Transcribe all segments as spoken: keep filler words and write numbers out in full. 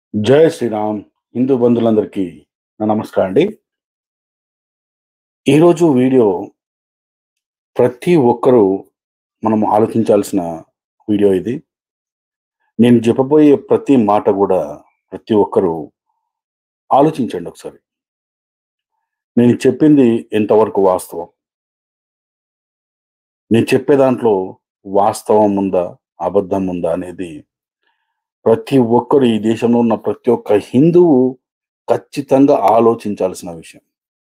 జై శ్రీరామ్! హిందూ బంధువులందరికీ నా నమస్కారం అండి. ఈరోజు వీడియో ప్రతి ఒక్కరూ మనం ఆలోచించాల్సిన వీడియో ఇది. నేను చెప్పబోయే ప్రతి మాట గూడా ప్రతి ఒక్కరూ ఆలోచించండి ఒకసారి. నేను చెప్పింది ఎంతవరకు వాస్తవం? నేను చెప్పే దాంట్లో వాస్తవం ఉందా? అబద్ధం ఉందా? అనేది ప్రతి ఒక్కరు ఈ దేశంలో ఉన్న ప్రతి ఒక్క హిందువు ఖచ్చితంగా ఆలోచించాల్సిన విషయం.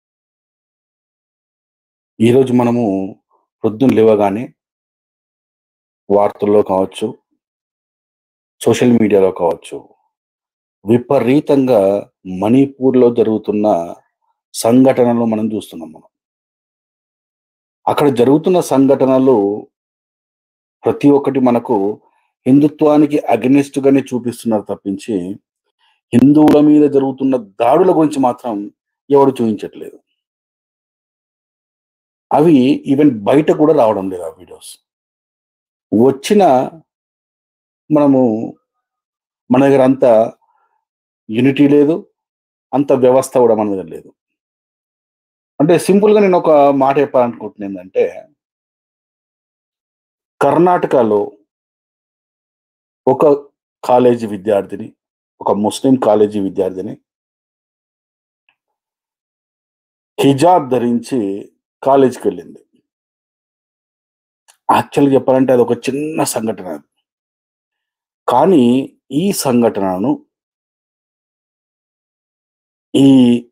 ఈరోజు మనము పొద్దున లేవగానే వార్తల్లో కావచ్చు, సోషల్ మీడియాలో కావచ్చు, విపరీతంగా మణిపూర్‌లో జరుగుతున్న సంఘటనలు మనం చూస్తున్నాం మనం. అక్కడ జరుగుతున్న సంఘటనలు ప్రతి ఒక్కటి మనకు హిందుత్వానికి అగెనిస్ట్‌గానే చూపిస్తున్నారు తప్పించి, హిందువుల మీద జరుగుతున్న దాడుల గురించి మాత్రం ఎవడు చూయించట్లేదు. అవి ఈవెన్ బయట కూడా రావడం లేదు ఆ వీడియోస్. వచ్చినా మనము మన దగ్గర అంత యూనిటీ లేదు. అంత వ్యవస్థ కూడా మన దగ్గర లేదు. అంటే సింపుల్‌గా నేనొక మాట చెప్పాలనుకుంటున్నా ఏందంటే, కర్ణాటకలో ఒక కాలేజీ విద్యార్థిని, ఒక ముస్లిం కాలేజీ విద్యార్థిని హిజాబ్ ధరించి కాలేజ్‌కెళ్ళింది. యాక్చువల్‌గా చెప్పాలంటే అదొక చిన్న సంఘటన అది. కానీ ఈ సంఘటనను ఈ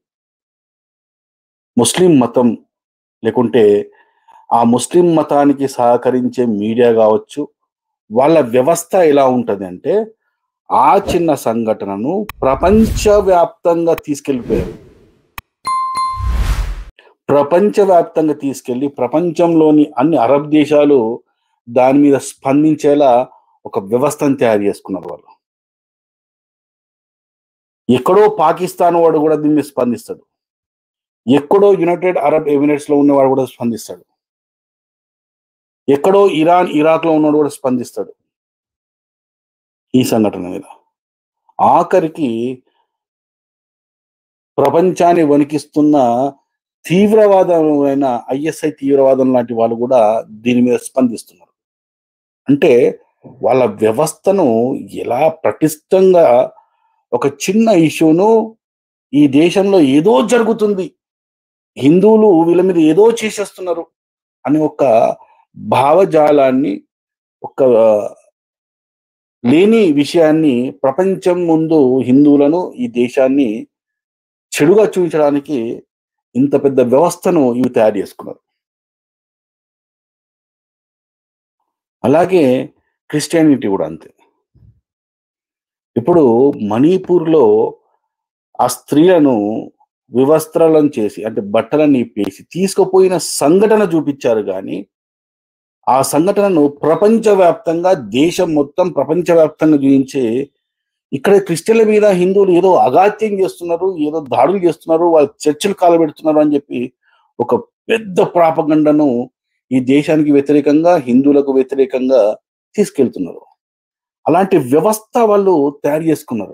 ముస్లిం మతం లేకుంటే ఆ ముస్లిం మతానికి సహకరించే మీడియా గావచ్చు, వాళ్ళ వ్యవస్థ ఎలా ఉంటదంటే, ఆ చిన్న సంఘటనను ప్రపంచవ్యాప్తంగా తీసుకెళ్ళిపోయారు. ప్రపంచవ్యాప్తంగా తీసుకెళ్ళి ప్రపంచంలోని అన్ని అరబ్ దేశాలు దాని మీద స్పందించేలా ఒక వ్యవస్థను తయారు చేసుకున్నారు వాళ్ళు. ఎక్కడో పాకిస్తాన్ వాడు గూడా దీని మీద స్పందిస్తాడు. ఎక్కడో యునైటెడ్ అరబ్ ఎమిరేట్స్‌లో ఉన్నవాడు గూడా స్పందిస్తాడు. ఎక్కడో ఇరాన్, ఇరాక్‌లో ఉన్నోడు గూడా స్పందిస్తాడు. ఈ సంఘటన మీద. ఆఖరికి ప్రపంచాన్ని వణికిస్తున్న తీవ్రవాదమైన ఐఎస్ఐ తీవ్రవాదం లాంటి వాళ్ళు గూడా దీని మీద స్పందిస్తున్నారు. అంటే వాళ్ళ వ్యవస్థను ఎలా పటిష్టంగా ఒక చిన్న ఇష్యూను ఈ దేశంలో ఏదో జరుగుతుంది. హిందువులు వీళ్ళ మీద ఏదో చేసేస్తున్నారు అని ఒక భావజాలాన్ని, ఒక లేని విషయాన్ని ప్రపంచం ముందు హిందువులను, ఈ దేశాన్ని చెడుగా చూపించడానికి ఇంత పెద్ద వ్యవస్థను ఇవి తయారు చేసుకున్నారు. అలాగే క్రిస్టియానిటీ గూడా అంతే. ఇప్పుడు మణిపూర్‌లో ఆ స్త్రీలను వివస్త్రాలను చేసి అంటే బట్టలన్నీ ఇప్పేసి తీసుకుపోయిన సంఘటన చూపిచ్చారు గానీ, ఆ సంఘటనను ప్రపంచవ్యాప్తంగా దేశం మొత్తం ప్రపంచవ్యాప్తంగా చూయించి, ఇక్కడ క్రిస్టియన్‌ల మీద హిందువులు ఏదో అఘాత్యం చేస్తున్నారు, ఏదో దాడులు చేస్తున్నారు, వాళ్ళు చర్చిలు కాలబెడుతున్నారు అని చెప్పి ఒక పెద్ద ప్రాపగండను ఈ దేశానికి వ్యతిరేకంగా, హిందువులకు వ్యతిరేకంగా తీసుకెళ్తున్నారు. అలాంటి వ్యవస్థ వాళ్ళు తయారు చేసుకున్నారు.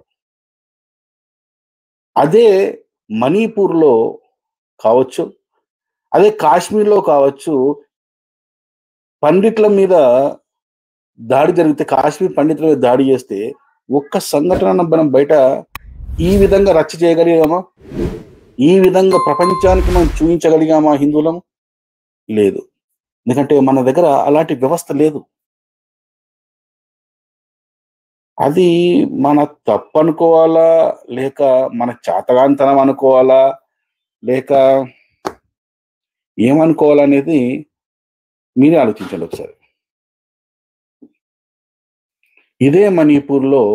అదే మణిపూర్‌లో కావచ్చు, అదే కాశ్మీర్‌లో కావచ్చు, పండిట్ల మీద దాడి జరిగితే, కాశ్మీర్ పండితుల మీద దాడి చేస్తే, ఒక్క సంఘటన మనం బయట ఈ విధంగా రచ్చ చేయగలిగామా? ఈ విధంగా ప్రపంచానికి మనం చూయించగలిగామా హిందువులం? లేదు. ఎందుకంటే మన దగ్గర అలాంటి వ్యవస్థ లేదు. అది మన తప్పనుకోవాలా? లేక మన చేతగానితనం అనుకోవాలా? లేక ఏమనుకోవాలనేది మీరే ఆలోచించండి ఒకసారి. ఇదే మణిపూర్‌లో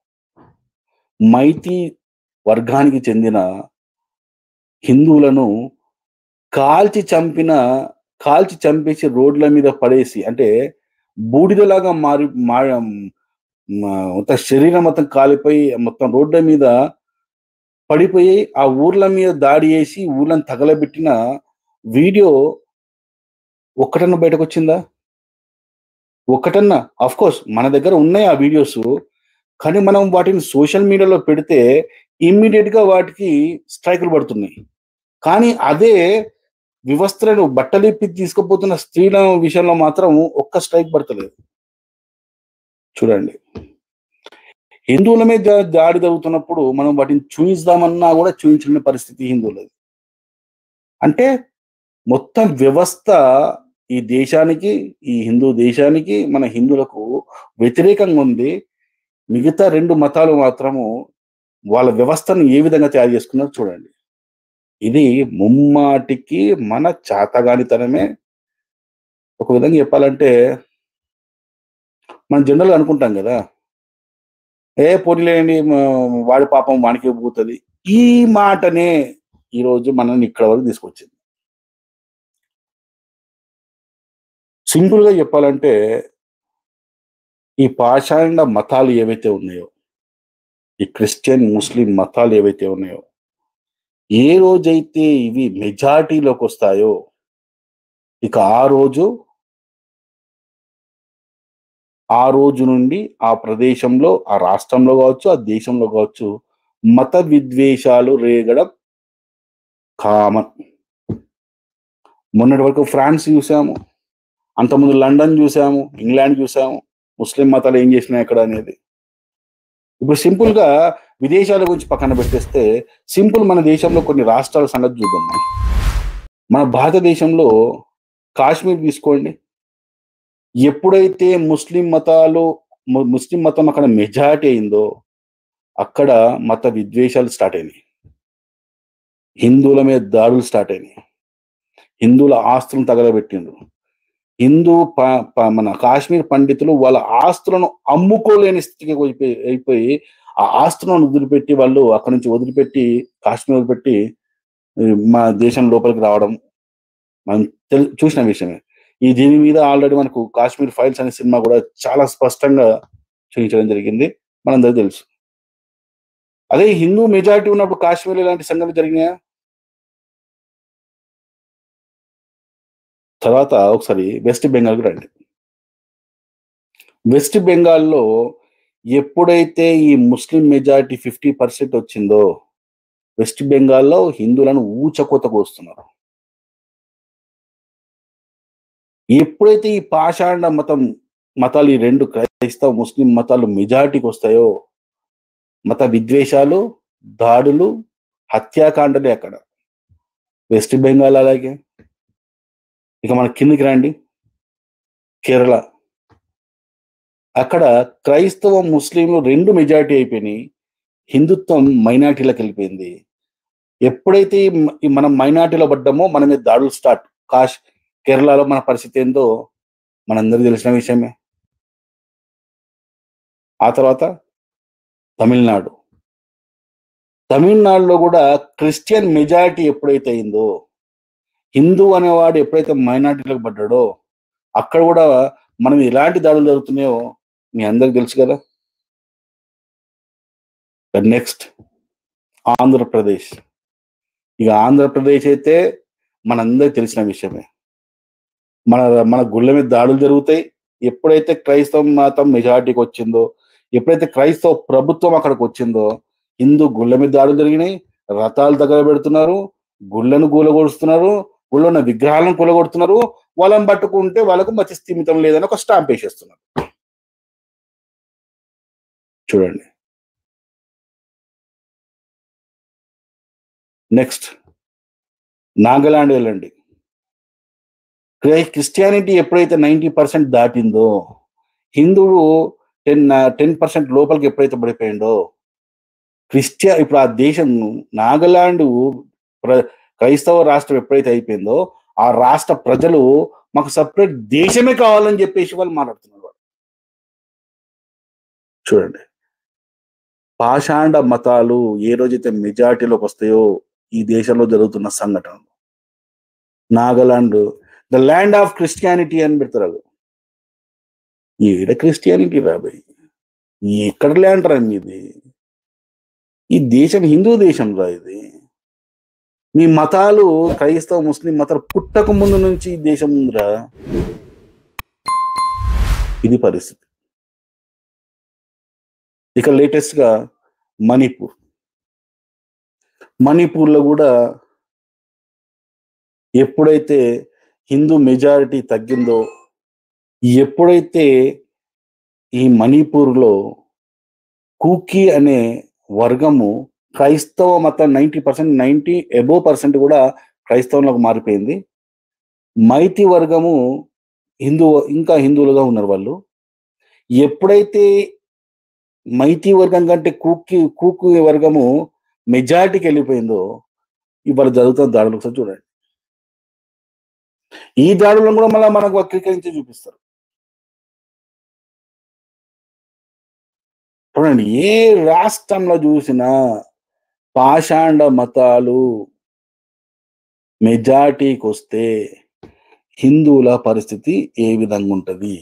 మైతీ వర్గానికి చెందిన హిందువులను కాల్చి చంపిన కాల్చి చంపేసి రోడ్ల మీద పడేసి అంటే బూడిదలాగా మారి మా మా మొత్తం శరీరం మొత్తం కాలిపోయి మొత్తం రోడ్ల మీద పడిపోయి, ఆ ఊర్ల మీద దాడి చేసి ఊర్లను తగలబెట్టిన వీడియో ఒక్కటన్నా బయటకొచ్చిందా? ఒక్కటన్నా ఆఫ్‌కోర్స్ మన దగ్గర ఉన్నాయి ఆ వీడియోసు. కానీ మనం వాటిని సోషల్ మీడియాలో పెడితే ఇమ్మీడియేట్‌గా వాటికి స్ట్రైకులు పడుతున్నాయి. కానీ అదే వ్యవస్థలను బట్టలిప్పి తీసుకుపోతున్న స్త్రీల విషయంలో మాత్రం ఒక్క స్ట్రైక్ పడతలేదు. చూడండి. హిందువుల మీద దాడి జరుగుతున్నప్పుడు మనం వాటిని చూయిద్దామన్నా గూడా చూయించలేని పరిస్థితి హిందువులది. అంటే మొత్తం వ్యవస్థ ఈ దేశానికి, ఈ హిందూ దేశానికి, మన హిందువులకు వ్యతిరేకంగా ఉంది. మిగతా రెండు మతాలు మాత్రము వాళ్ళ వ్యవస్థను ఏ విధంగా తయారు చేసుకున్నారో చూడండి. ఇది ముమ్మాటికి మన చాతగానితనమే. ఒక విధంగా చెప్పాలంటే మనం జనరల్‌గా అనుకుంటాం గదా! ఏ పోనీలెండి మ వాడి పాపం వానికే పోతది. ఈ మాటనే ఈరోజు మనల్ని ఇక్కడి వరకు తీసుకొచ్చింది. సింపుల్‌గా చెప్పాలంటే ఈ పాషాండ మతాలు ఏవైతే ఉన్నాయో, ఈ క్రిస్టియన్, ముస్లిం మతాలు ఏవైతే ఉన్నాయో, ఏ రోజైతే ఇవి మెజారిటీలోకొస్తాయో, ఇక ఆ రోజు ఆ రోజు నుండి ఆ ప్రదేశంలో, ఆ రాష్ట్రంలో గావచ్చు, ఆ దేశంలో గావచ్చు, మత విద్వేషాలు రేగడం కామన్. మొన్నటి వరకు ఫ్రాన్స్ చూసాము. అంతకుముందు లండన్ చూసాము, ఇంగ్లాండ్ చూసాము. ముస్లిం మతాలు ఏం చేసినాయి అక్కడ అనేది. ఇప్పుడు సింపుల్‌గా విదేశాల గురించి పక్కన పెట్టేస్తే, సింపుల్ మన దేశంలో కొన్ని రాష్ట్రాల సంగతి చూద్దాం మనం. మన భారతదేశంలో కాశ్మీర్ తీసుకోండి. ఎప్పుడైతే ముస్లిం మతాలు ము ముస్లిం మతం అక్కడ మెజారిటీ అయిందో, అక్కడ మత విద్వేషాలు స్టార్ట్ అయినాయి. హిందువుల మీద దాడులు స్టార్ట్ అయినాయి. హిందువుల ఆస్తులను తగలబెట్టిండ్రు. హిందూ ప ప మన కాశ్మీర్ పండితులు వాళ్ళ ఆస్తులను అమ్ముకోలేని స్థితికి అయిపోయి అయిపోయి, ఆ ఆస్తులను వదిలిపెట్టి వాళ్ళు అక్కడి నుంచి వదిలిపెట్టి, కాశ్మీర్ వదిలిపెట్టి ఈ మన దేశం లోపలికి రావడం మనం తెల్ చూసిన విషయమే. ఈ దీని మీద ఆల్రెడీ మనకు 'కాశ్మీర్ ఫైల్స్' అనే సినిమా గూడా చాలా స్పష్టంగా చూయించడం జరిగింది. మనందరికి తెలుసు. అదే హిందూ మెజారిటీ ఉన్నప్పుడు కాశ్మీర్‌లో ఇలాంటి సంఘటనలు జరిగినాయా? తర్వాత ఒకసారి వెస్ట్ బెంగాల్‌కి రండి. వెస్ట్ బెంగాల్‌లో ఎప్పుడైతే ఈ ముస్లిం మెజారిటీ యాభై శాతం వచ్చిందో, వెస్ట్ బెంగాల్‌లో హిందువులను ఊచకోత కోస్తున్నారు. ఎప్పుడైతే ఈ పాషాండ మతం మతాలు ఈ రెండు క్రైస్తవ, ముస్లిం మతాలు మెజారిటీకొస్తాయో, మత విద్వేషాలు, దాడులు, హత్యాకాండలే అక్కడ. వెస్ట్ బెంగాల్ అలాగే. ఇక మన కిందకి రండి. కేరళ. అక్కడ క్రైస్తవ, ముస్లింలు రెండు మెజారిటీ అయిపోయినాయి. హిందుత్వం మైనారిటీలకెళ్ళిపోయింది. ఎప్పుడైతే ఈ మ ఈ మనం మైనారిటీలో పడ్డామో మన మీద దాడులు స్టార్ట్. కాష్ కేరళలో మన పరిస్థితి ఏందో మనందరికి తెలిసిన విషయమే. ఆ తర్వాత తమిళనాడు. తమిళనాడులో గూడా క్రిస్టియన్ మెజారిటీ ఎప్పుడైతే అయిందో, హిందూ అనేవాడు ఎప్పుడైతే మైనారిటీలోకి పడ్డాడో, అక్కడ గూడా మన మీద ఎలాంటి దాడులు జరుగుతున్నాయో మీ అందరికి తెలుసు గదా! నెక్స్ట్ ఆంధ్రప్రదేశ్. ఇక ఆంధ్రప్రదేశ్ అయితే మనందరికి తెలిసిన విషయమే. మన మన గుళ్ళ మీద దాడులు జరుగుతాయి. ఎప్పుడైతే క్రైస్తవ మతం మెజారిటీకొచ్చిందో, ఎప్పుడైతే క్రైస్తవ ప్రభుత్వం అక్కడికొచ్చిందో, హిందూ గుళ్ళ మీద దాడులు జరిగినాయి. రథాలు తగలబెడుతున్నారు. గుళ్ళను కూలగొడుతున్నారు. గుళ్ళో ఉన్న విగ్రహాలను కూలగొడుతున్నారు. వాళ్ళని పట్టుకుంటే వాళ్ళకు మతి స్థిమితం లేదని ఒక స్టాంప్ ఏసేస్తున్నారు. చూడండి. నెక్స్ట్ నాగాలాండ్ వెళ్ళండి. క్రై క్రిస్టియానిటీ ఎప్పుడైతే తొంభై శాతం దాటిందో, హిందువు టెన్ ఆహ్, పది శాతం లోపలికి ఎప్పుడైతే పడిపోయిండో, క్రిస్టియా ఇప్పుడు ఆ దేశం నాగాలాండు ప్ర క్రైస్తవ రాష్ట్రం ఎప్పుడైతే అయిపోయిందో, ఆ రాష్ట్ర ప్రజలు మాకు సెపరేట్ దేశమే కావాలని జెప్పేసి వాళ్ళు మాట్లాడుతున్నారు వాళ్ళు. చూడండి. పాషాండ మతాలు ఏ రోజైతే మెజారిటీలోకొస్తాయో, ఈ దేశంలో జరుగుతున్న సంఘటనలు. Nagaland the land of Christianity అని పెడతారాళ్ళు. ఏడ క్రిస్టియానిటీ రా బయ్! ఎక్కడ ల్యాండ్ రా మీది? ఈ దేశం హిందూ దేశం రా ఇది. మీ మతాలు క్రైస్తవ, ముస్లిం మతాలు పుట్టక ముందు నుంచి ఈ దేశం ఉందిరా. ఇది పరిస్థితి. ఇక లేటెస్ట్ గా మణిపూర్ మణిపూర్లో కూడా ఎప్పుడైతే హిందూ మెజారిటీ తగ్గిందో, ఎప్పుడైతే ఈ మణిపూర్లో కూకీ అనే వర్గము క్రైస్తవ మతం ninety percent ninety above percent కూడా క్రైస్తవంలోకి మారిపోయింది. మైతి వర్గము హిందూ ఇంకా హిందువులుగా ఉన్నారు వాళ్ళు. ఎప్పుడైతే మైతి వర్గం కంటే కూకీ కూకీ వర్గము మెజారిటీకి వెళ్ళిపోయిందో, ఇవాళ జరుగుతున్న దాడులు ఒకసారి చూడండి. ఈ దాడులను కూడా మళ్ళీ మనకు వక్రీకరించి చూపిస్తారు. చూడండి, ఏ రాష్ట్రంలో చూసినా పాషాండ మతాలు మెజారిటీకి వస్తే హిందువుల పరిస్థితి ఏ విధంగా ఉంటది?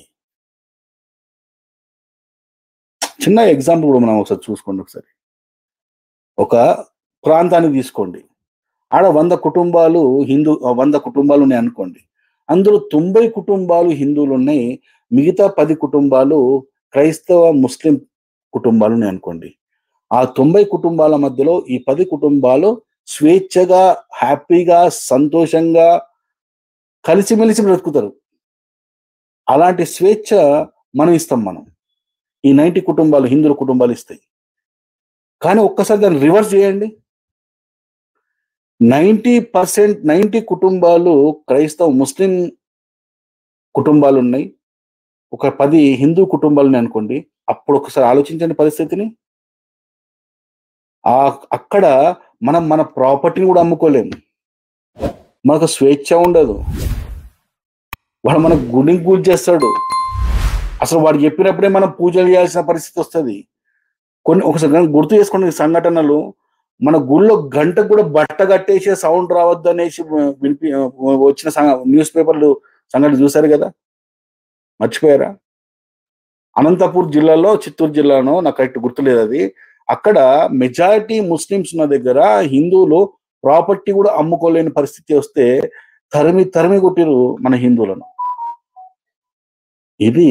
చిన్న ఎగ్జాంపుల్ కూడా మనం ఒకసారి చూసుకోండి. ఒకసారి ఒక ప్రాంతాన్ని తీసుకోండి. ఆడ వంద కుటుంబాలు హిందూ వంద కుటుంబాలు ఉన్నాయి అనుకోండి. అందులో తొంభై కుటుంబాలు హిందువులు ఉన్నాయి, మిగతా పది కుటుంబాలు క్రైస్తవ ముస్లిం కుటుంబాలు ఉన్నాయి అనుకోండి. ఆ తొంభై కుటుంబాల మధ్యలో ఈ పది కుటుంబాలు స్వేచ్ఛగా, హ్యాపీగా, సంతోషంగా కలిసిమెలిసి బ్రతుకుతారు. అలాంటి స్వేచ్ఛ మనం ఇస్తాం. మనం ఈ నైంటీ కుటుంబాలు హిందువుల కుటుంబాలు ఇస్తాయి. కానీ ఒక్కసారి దాన్ని రివర్స్ చేయండి. నైంటీ పర్సెంట్ నైంటీ కుటుంబాలు క్రైస్తవ ముస్లిం కుటుంబాలు ఉన్నాయి, ఒక పది హిందూ కుటుంబాలు ఉన్నాయి అనుకోండి. అప్పుడు ఒకసారి ఆలోచించండి పరిస్థితిని. ఆ అక్కడ మనం మన ప్రాపర్టీని కూడా అమ్ముకోలేము, మనకు స్వేచ్ఛ ఉండదు. వాడు మనకు గుడిని పూజ చేస్తాడు, అసలు వాడు చెప్పినప్పుడే మనం పూజలు చేయాల్సిన పరిస్థితి వస్తుంది. కొన్ని ఒకసారి గుర్తు చేసుకునే సంఘటనలు, మన గుళ్ళో గంటకు కూడా బట్ట కట్టేసే సౌండ్ రావద్దు అనేసి వినిపి వచ్చిన న్యూస్ పేపర్లు సంఘటన చూశారు కదా, మర్చిపోయారా? అనంతపూర్ జిల్లాలో, చిత్తూరు జిల్లాలో, నాకు కరెక్ట్ గుర్తులేదు అది. అక్కడ మెజారిటీ ముస్లిమ్స్ ఉన్న దగ్గర హిందువులు ప్రాపర్టీ కూడా అమ్ముకోలేని పరిస్థితి వస్తే తరిమి తరిమి కొట్టిరు మన హిందువులను. ఇది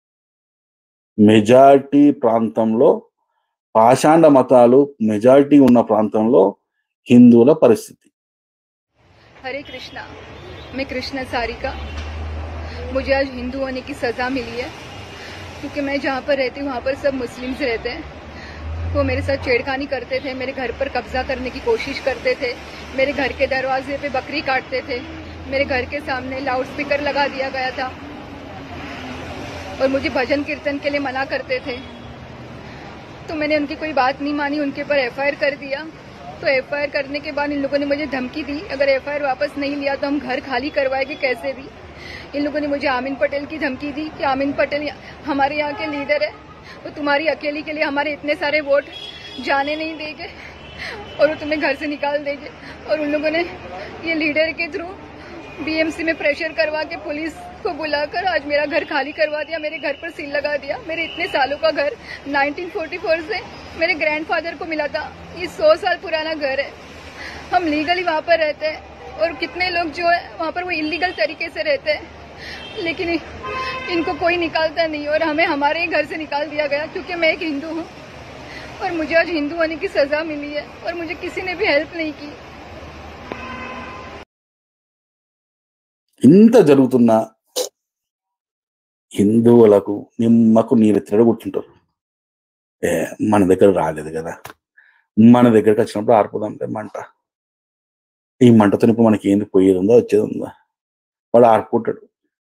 మెజారిటీ ప్రాంతంలో, పాషాండ మతాలు మెజారిటీ ఉన్న ప్రాంతంలో హిందువుల పరిస్థితి. हरे कृष्णा, मैं कृष्णा सारिका। मुझे आज हिंदू होने की सज़ा मिली है, क्योंकि मैं जहाँ पर रहती हूँ वहाँ पर सब मुस्लिम्स रहते हैं। वो मेरे साथ छेड़खानी करते थे, मेरे घर पर कब्जा करने की कोशिश करते थे, मेरे घर के दरवाजे पे बकरी काटते थे, मेरे घर के सामने लाउड स्पीकर लगा दिया गया था और मुझे भजन कीर्तन के लिए मना करते थे। तो मैंने उनकी कोई बात नहीं मानी, उनके ऊपर एफ आई आर कर दिया। तो एफ आई आर करने के बाद इन लोगों ने मुझे धमकी दी, अगर एफ आई आर वापस नहीं लिया तो हम घर खाली करवाएंगे कैसे भी। इन लोगों ने मुझे आमिन पटेल की धमकी दी कि आमिन पटेल हमारे यहाँ के लीडर है, वो तुम्हारी अकेली के लिए हमारे इतने सारे वोट जाने नहीं देंगे और वो तुम्हें घर से निकाल देंगे। और उन लोगों ने ये लीडर के थ्रू बी एम सी में प्रेशर करवा के पुलिस को बुलाकर आज मेरा घर खाली करवा दिया, मेरे घर पर सील लगा दिया। मेरे इतने सालों का घर नाइनटीन फोर्टी फोर से मेरे ग्रैंडफादर को मिला था, ये सौ साल पुराना घर है। हम लीगली वहाँ पर रहते हैं और कितने लोग जो है वहाँ पर वो इलीगल तरीके से रहते हैं, लेकिन इनको कोई निकालता नहीं और हमें हमारे ही घर से निकाल दिया गया, क्योंकि मैं एक हिंदू हूँ और मुझे आज हिंदू होने की सज़ा मिली है और मुझे किसी ने भी हेल्प नहीं की। ఇంత జరుగుతున్న హిందువులకు నిమ్మకు నీరెత్తడ కూర్చుంటారు. ఏ మన దగ్గర రాలేదు కదా, మన దగ్గరకు వచ్చినప్పుడు ఆర్పుదాంటే మంట. ఈ మంటతో ఇప్పుడు మనకి ఏంది పోయేది ఉందా, వచ్చేది ఉందా? వాడు ఆర్పుకుంటాడు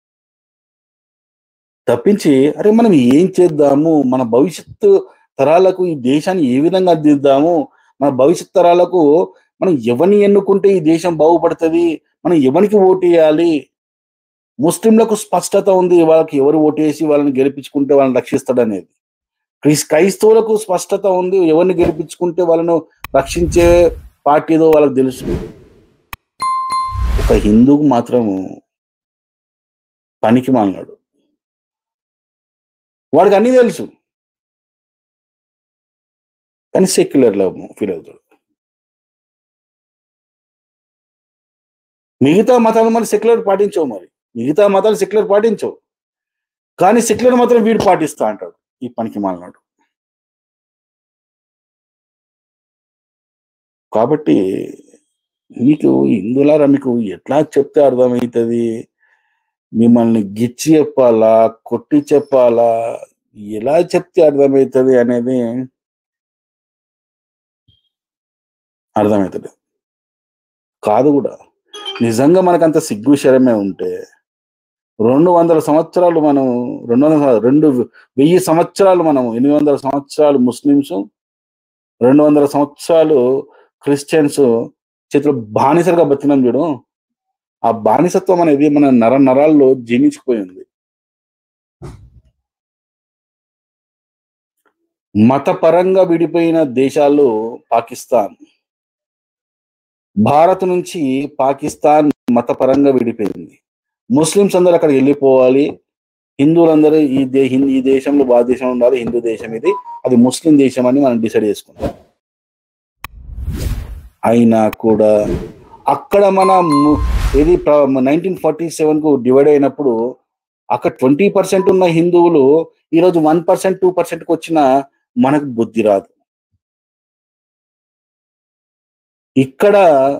తప్పించి, అరే మనం ఏం చేద్దాము, మన భవిష్యత్తు తరాలకు ఈ దేశాన్ని ఏ విధంగా అందిద్దాము, మన భవిష్యత్ తరాలకు మనం ఎవరిని ఎన్నుకుంటే ఈ దేశం బాగుపడుతుంది, మనం ఎవరికి ఓటు వేయాలి. ముస్లింలకు స్పష్టత ఉంది, వాళ్ళకి ఎవరు ఓటు వేసి వాళ్ళని గెలిపించుకుంటే వాళ్ళని రక్షిస్తాడు అనేది. క్రైస్ క్రైస్తవులకు స్పష్టత ఉంది, ఎవరిని గెలిపించుకుంటే వాళ్ళను రక్షించే పార్టీదో వాళ్ళకి తెలుసు. ఒక హిందూకు మాత్రము పనికి మాలినాడు, వాడికి అన్నీ తెలుసు కానీ సెక్యులర్లో ఫీల్ అవుతాడు. మిగతా మతాలు మరి సెక్యులర్ పాటించవు, మరి మిగతా మతాలు సెక్యులర్ పాటించవు, కానీ సెక్యులర్ మాత్రం వీడు పాటిస్తా అంటాడు ఈ పనికి మాలినాడు. కాబట్టి మీకు హిందువులారా మీకు ఎట్లా చెప్తే అర్థమవుతుంది? మిమ్మల్ని గిచ్చి చెప్పాలా? కొట్టి చెప్పాలా? ఎలా చెప్తే అర్థమవుతుంది అనేది అర్థమవుతుంది కాదు కూడా. నిజంగా మనకంత సిగ్గు శరమే ఉంటే రెండు వందల సంవత్సరాలు మనం రెండు వందల రెండు వెయ్యి సంవత్సరాలు మనం ఎనిమిది వందల సంవత్సరాలు ముస్లిమ్స్, రెండు వందల సంవత్సరాలు క్రిస్టియన్స్ చేతిలో బానిసలుగా బతికినాం చూడు. ఆ బానిసత్వం అనేది మన నర నరాల్లో జీర్ణించిపోయింది. మతపరంగా విడిపోయిన దేశాలు పాకిస్తాన్, భారత్ నుంచి పాకిస్తాన్ మతపరంగా విడిపోయింది. ముస్లిమ్స్ అందరూ అక్కడికి వెళ్ళిపోవాలి, హిందువులందరూ ఈ దే ఈ దేశంలో భారతదేశం ఉండాలి, హిందూ దేశం ఇది, అది ముస్లిం దేశం అని మనం డిసైడ్ చేసుకున్నాం. అయినా కూడా అక్కడ మన ఇది నైన్టీన్ ఫార్టీ సెవెన్ కు డివైడ్ అయినప్పుడు అక్కడ ట్వంటీ పర్సెంట్ ఉన్న హిందువులు ఈరోజు వన్ పర్సెంట్ టూ పర్సెంట్కి వచ్చిన మనకు బుద్ధి రాదు. ఇక్కడ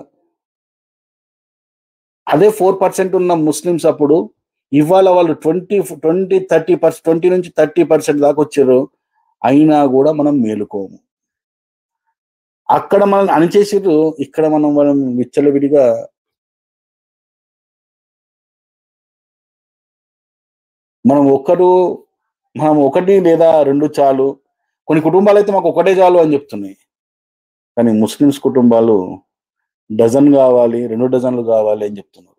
అదే ఫోర్ పర్సెంట్ ఉన్న ముస్లిమ్స్ అప్పుడు ఇవాళ వాళ్ళు twenty twenty thirty percent twenty నుంచి థర్టీ పర్సెంట్ దాకా వచ్చారు. అయినా కూడా మనం మేలుకోము. అక్కడ మనం అణిచేసిర్రు, ఇక్కడ మనం మనం విచ్చలవిడిగా మనం ఒకరు మనం ఒకటి లేదా రెండు చాలు. కొన్ని కుటుంబాలు అయితే మాకు ఒకటే చాలు అని చెప్తున్నాయి. కానీ ముస్లిమ్స్ కుటుంబాలు డజన్ కావాలి, రెండు డజన్లు కావాలి అని చెప్తున్నారు.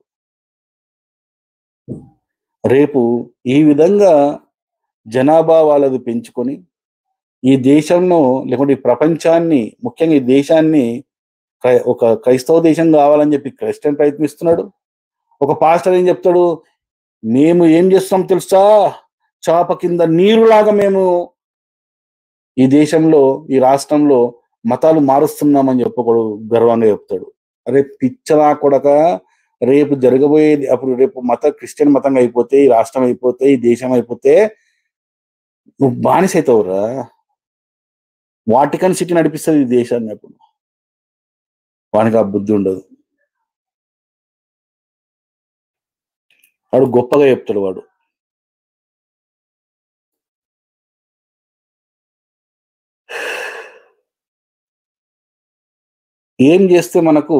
రేపు ఈ విధంగా జనాభా వాళ్ళది పెంచుకొని ఈ దేశంలో లేకుంటే ఈ ప్రపంచాన్ని, ముఖ్యంగా ఈ దేశాన్ని ఒక క్రైస్తవ దేశం కావాలని చెప్పి క్రిస్టియన్ ప్రయత్నిస్తున్నాడు. ఒక పాస్టర్ ఏం చెప్తాడు, మేము ఏం చేస్తున్నాం తెలుసా, చాప కింద నీరులాగా మేము ఈ దేశంలో ఈ రాష్ట్రంలో మతాలు మారుస్తున్నామని చెప్పకూడదు, గర్వంగా చెప్తాడు. అరే పిచ్చలా కొడక, రేపు జరగబోయేది అప్పుడు రేపు మత క్రిస్టియన్ మతంగా అయిపోతే, ఈ రాష్ట్రం అయిపోతే, ఈ దేశం అయిపోతే నువ్వు బానిస అవుతావురా. వాటికన్ సిటీ నడిపిస్తుంది ఈ దేశాన్ని. అప్పుడు వానికి ఆ బుద్ధి ఉండదు. వాడు గొప్పగా చెప్తాడు. వాడు ఏం చేస్తే మనకు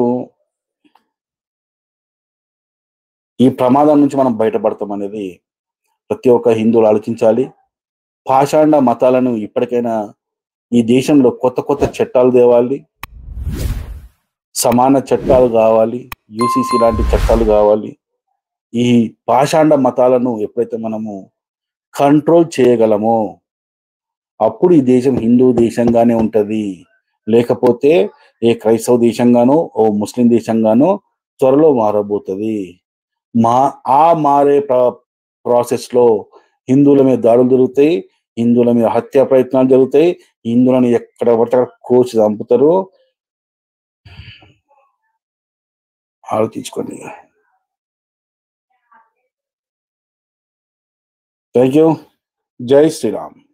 ఈ ప్రమాదం నుంచి మనం బయటపడతాం అనేది ప్రతి ఒక్క హిందువులు ఆలోచించాలి. పాషాండ మతాలను ఇప్పటికైనా ఈ దేశంలో కొత్త కొత్త చట్టాలు తేవాలి, సమాన చట్టాలు కావాలి, యూసీసీ లాంటి చట్టాలు కావాలి. ఈ పాషాండ మతాలను ఎప్పుడైతే మనము కంట్రోల్ చేయగలమో అప్పుడు ఈ దేశం హిందూ దేశంగానే ఉంటది. లేకపోతే ఏ క్రైస్తవ దేశంగానో ఓ ముస్లిం దేశంగానో త్వరలో మారబోతుంది. మా ఆ మారే ప్రాసెస్ లో హిందువుల మీద దాడులు జరుగుతాయి, హిందువుల మీద హత్యా ప్రయత్నాలు జరుగుతాయి, హిందువులను ఎక్కడ పడితే అక్కడ కోసి చంపుతారు. ఆలోచించుకోండి. Thank you. జై శ్రీరామ్.